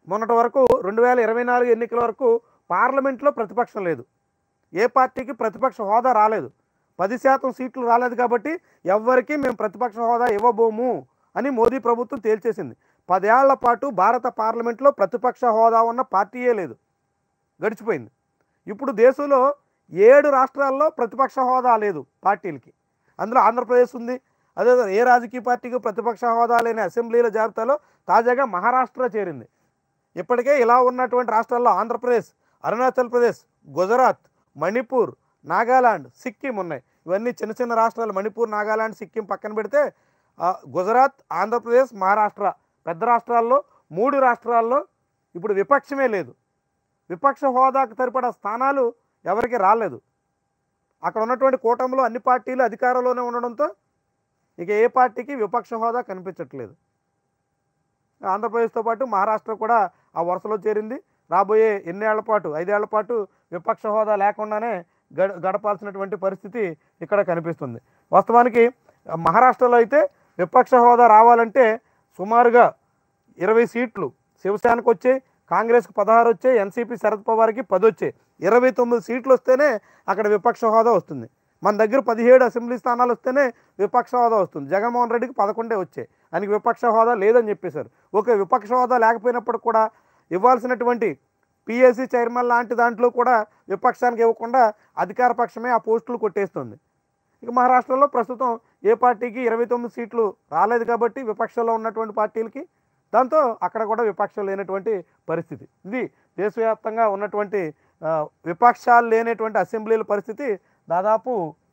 మొన్నటి వరకు 2024 ఎన్నికల వరకు పార్లమెంట్లో ప్రతిపక్షం లేదు. ఏ పార్టీకి ప్రతిపక్ష హోదా రాలేదు. 10% సీట్లు రాలేదు కాబట్టి ఎవ్వరికీ మేము ప్రతిపక్ష హోదా ఇవ్వబోము అని మోదీ ప్రభుత్వం తేల్చేసింది. 10 ఏళ్ల పాటు భారత పార్లమెంట్లో ప్రతిపక్ష హోదా ఉన్న పార్టీయే లేదు, గడిచిపోయింది. ఇప్పుడు దేశంలో 7 రాష్ట్రాల్లో ప్రతిపక్ష హోదా లేదు పార్టీలకి. అందులో ఆంధ్రప్రదేశ్ ఉంది. అదే ఏ రాజకీయ పార్టీకి ప్రతిపక్ష హోదా లేని అసెంబ్లీల జాబితాలో తాజాగా మహారాష్ట్ర చేరింది. ఇప్పటికే ఇలా ఉన్నటువంటి రాష్ట్రాల్లో ఆంధ్రప్రదేశ్, అరుణాచల్ ప్రదేశ్, గుజరాత్, మణిపూర్, నాగాలాండ్, సిక్కిం ఉన్నాయి. ఇవన్నీ చిన్న చిన్న రాష్ట్రాలు. మణిపూర్, నాగాలాండ్, సిక్కిం పక్కన పెడితే గుజరాత్, ఆంధ్రప్రదేశ్, మహారాష్ట్ర పెద్ద రాష్ట్రాల్లో 3 రాష్ట్రాల్లో ఇప్పుడు విపక్షమే లేదు. విపక్ష హోదాకు సరిపడా స్థానాలు ఎవరికి రాలేదు. అక్కడ ఉన్నటువంటి కూటమిలో అన్ని పార్టీలు అధికారంలోనే ఉండడంతో ఇక ఏ పార్టీకి విపక్ష హోదా కనిపించట్లేదు. ఆంధ్రప్రదేశ్తో పాటు మహారాష్ట్ర కూడా ఆ వరుసలో చేరింది. రాబోయే ఎన్నేళ్ల పాటు 5 ఏళ్ల పాటు విపక్ష హోదా లేకుండానే గడపాల్సినటువంటి పరిస్థితి ఇక్కడ కనిపిస్తుంది. వాస్తవానికి మహారాష్ట్రలో అయితే విపక్ష హోదా రావాలంటే సుమారుగా 20 సీట్లు శివసేనకు వచ్చాయి, కాంగ్రెస్కి 16 వచ్చాయి, ఎన్సీపీ శరద్ పవార్కి 10 వచ్చాయి. 29 సీట్లు వస్తేనే అక్కడ విపక్ష హోదా వస్తుంది. మన దగ్గర 17 అసెంబ్లీ స్థానాలు వస్తేనే విపక్ష హోదా వస్తుంది. జగన్మోహన్ రెడ్డికి 11 వచ్చాయి. ఆయనకి విపక్ష హోదా లేదని చెప్పేశారు. ఓకే, విపక్ష హోదా లేకపోయినప్పుడు కూడా ఇవ్వాల్సినటువంటి పిఎస్సి చైర్మన్ లాంటి దాంట్లో కూడా విపక్షానికి ఇవ్వకుండా అధికార పక్షమే ఆ పోస్టులు కొట్టేస్తుంది. ఇక మహారాష్ట్రలో ప్రస్తుతం ఏ పార్టీకి 29 సీట్లు రాలేదు కాబట్టి విపక్షంలో ఉన్నటువంటి పార్టీలకి, దాంతో అక్కడ కూడా విపక్షం లేనటువంటి పరిస్థితి. ఇది దేశవ్యాప్తంగా ఉన్నటువంటి విపక్షాలు లేనటువంటి అసెంబ్లీల పరిస్థితి దాదాపు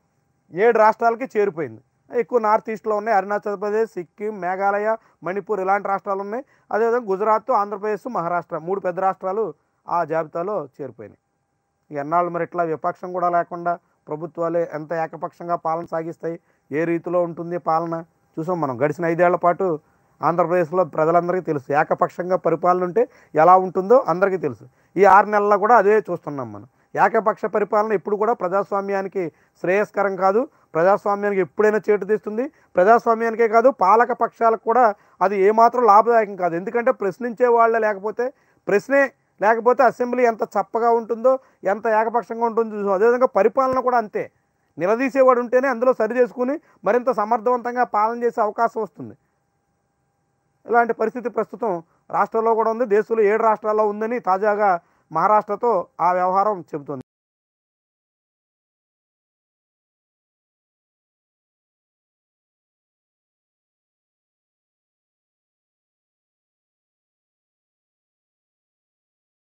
7 రాష్ట్రాలకి చేరిపోయింది. ఎక్కువ నార్త్ ఈస్ట్లో ఉన్నాయి. అరుణాచల్ ప్రదేశ్, సిక్కిం, మేఘాలయ, మణిపూర్ ఇలాంటి రాష్ట్రాలు ఉన్నాయి. అదేవిధంగా గుజరాత్, ఆంధ్రప్రదేశ్, మహారాష్ట్ర 3 పెద్ద రాష్ట్రాలు ఆ జాబితాలో చేరిపోయినాయి. ఎన్నాళ్ళు మరి ఇట్లా విపక్షం కూడా లేకుండా ప్రభుత్వాలే ఎంత ఏకపక్షంగా పాలన సాగిస్తాయి, ఏ రీతిలో ఉంటుంది పాలన చూసాం మనం. గడిచిన 5 ఏళ్ల పాటు ఆంధ్రప్రదేశ్లో ప్రజలందరికీ తెలుసు ఏకపక్షంగా పరిపాలన ఉంటే ఎలా ఉంటుందో అందరికీ తెలుసు. ఈ 6 నెలల్లో కూడా అదే చూస్తున్నాం మనం. ఏకపక్ష పరిపాలన ఎప్పుడు కూడా ప్రజాస్వామ్యానికి శ్రేయస్కరం కాదు. ప్రజాస్వామ్యానికి ఎప్పుడైనా చేటు తీస్తుంది. ప్రజాస్వామ్యానికే కాదు, పాలక పక్షాలకు కూడా అది ఏమాత్రం లాభదాయకం కాదు. ఎందుకంటే ప్రశ్నించే వాళ్ళే లేకపోతే, ప్రశ్నే లేకపోతే అసెంబ్లీ ఎంత చప్పగా ఉంటుందో, ఎంత ఏకపక్షంగా ఉంటుందో చూసాం. అదేవిధంగా పరిపాలన కూడా అంతే. నిలదీసేవాడు ఉంటేనే అందులో సరి చేసుకుని మరింత సమర్థవంతంగా పాలన చేసే అవకాశం వస్తుంది. ఇలాంటి పరిస్థితి ప్రస్తుతం రాష్ట్రంలో కూడా ఉంది. దేశంలో 7 రాష్ట్రాల్లో ఉందని తాజాగా మహారాష్ట్రతో ఆ వ్యవహారం చెబుతుంది.